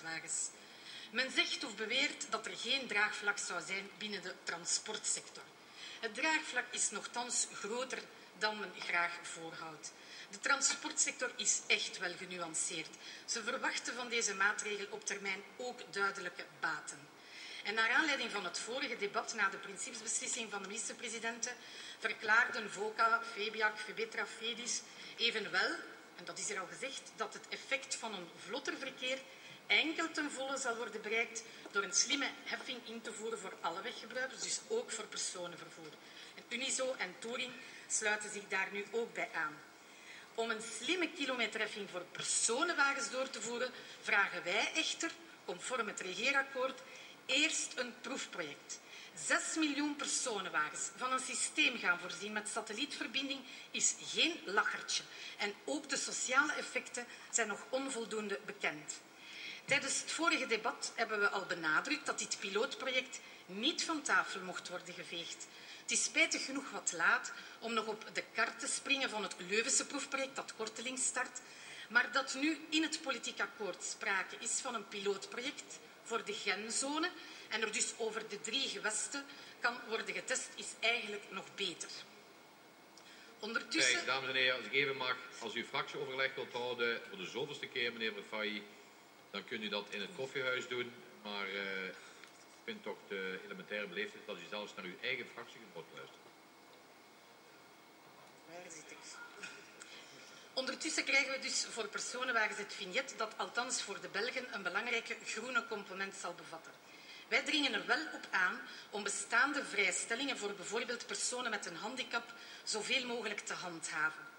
personenwagens. Men zegt of beweert dat er geen draagvlak zou zijn binnen de transportsector. Het draagvlak is nochtans groter dan men graag voorhoudt. De transportsector is echt wel genuanceerd. Ze verwachten van deze maatregel op termijn ook duidelijke baten. En naar aanleiding van het vorige debat na de principesbeslissing van de minister-presidenten verklaarden VOCA, FEBIAC, FEBETRA, FEDIS evenwel, en dat is er al gezegd, dat het effect van een vlotter verkeer enkel ten volle zal worden bereikt door een slimme heffing in te voeren voor alle weggebruikers, dus ook voor personenvervoer. En Unizo en Touring sluiten zich daar nu ook bij aan. Om een slimme kilometerheffing voor personenwagens door te voeren, vragen wij echter, conform het regeerakkoord, eerst een proefproject. 6 miljoen personenwagens van een systeem gaan voorzien met satellietverbinding is geen lachertje. En ook de sociale effecten zijn nog onvoldoende bekend. Tijdens het vorige debat hebben we al benadrukt dat dit pilootproject niet van tafel mocht worden geveegd. Het is spijtig genoeg wat laat om nog op de kar te springen van het Leuvense proefproject dat kortelings start, maar dat nu in het politiek akkoord sprake is van een pilootproject voor de Genzone en er dus over de 3 gewesten kan worden getest, is eigenlijk nog beter. Ondertussen... Kijk, dames en heren, als ik even mag, als u fractieoverleg wilt houden voor de zoveelste keer, meneer Verfaillie, dan kunt u dat in het koffiehuis doen, maar ik vind toch de elementaire beleefdheid dat u zelfs naar uw eigen fractiegenoot luistert. Waar zit ik? Ondertussen krijgen we dus voor personenwagens het vignet dat althans voor de Belgen een belangrijke groene component zal bevatten. Wij dringen er wel op aan om bestaande vrijstellingen voor bijvoorbeeld personen met een handicap zoveel mogelijk te handhaven.